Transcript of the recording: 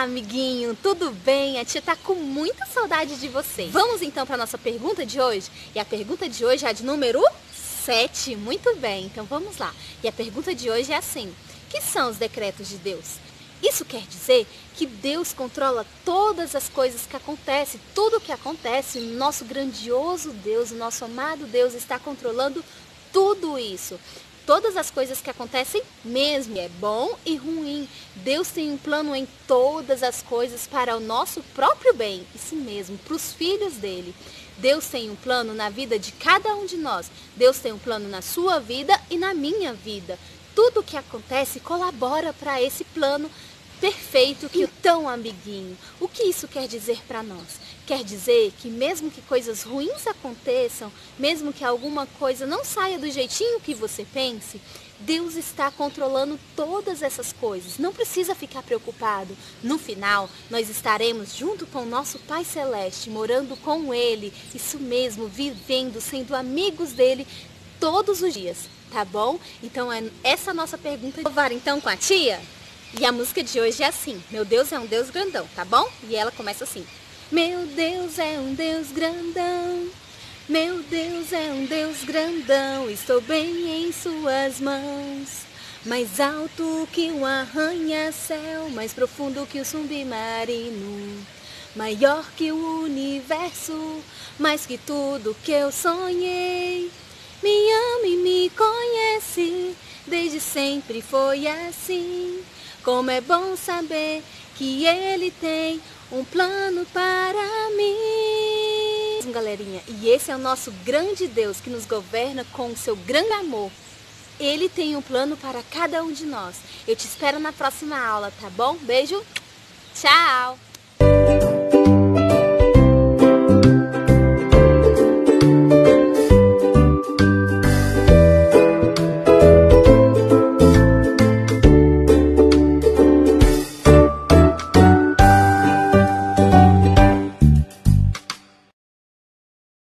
Olá, amiguinho, tudo bem? A tia tá com muita saudade de vocês. Vamos então para nossa pergunta de hoje? E a pergunta de hoje é a de número 7. Muito bem, então vamos lá. E a pergunta de hoje é assim: que são os decretos de Deus? Isso quer dizer que Deus controla todas as coisas que acontecem, tudo o que acontece, o nosso grandioso Deus, o nosso amado Deus está controlando tudo isso. Todas as coisas que acontecem mesmo, é bom e ruim. Deus tem um plano em todas as coisas para o nosso próprio bem, isso mesmo, para os filhos dele. Deus tem um plano na vida de cada um de nós. Deus tem um plano na sua vida e na minha vida. Tudo o que acontece colabora para esse plano perfeito. Então, amiguinho, o que isso quer dizer para nós? Quer dizer que mesmo que coisas ruins aconteçam, mesmo que alguma coisa não saia do jeitinho que você pense, Deus está controlando todas essas coisas. Não precisa ficar preocupado. No final, nós estaremos junto com o nosso Pai Celeste, morando com Ele. Isso mesmo, vivendo, sendo amigos dele todos os dias, tá bom? Então, é essa a nossa pergunta. Louvar então com a tia? E a música de hoje é assim: meu Deus é um Deus grandão, tá bom? E ela começa assim: meu Deus é um Deus grandão, meu Deus é um Deus grandão, estou bem em suas mãos. Mais alto que um arranha-céu, mais profundo que o submarino, maior que o universo, mais que tudo que eu sonhei. Me ama e me conhece, desde sempre foi assim. Como é bom saber que Ele tem um plano para mim. Galerinha, e esse é o nosso grande Deus que nos governa com o seu grande amor. Ele tem um plano para cada um de nós. Eu te espero na próxima aula, tá bom? Beijo, tchau!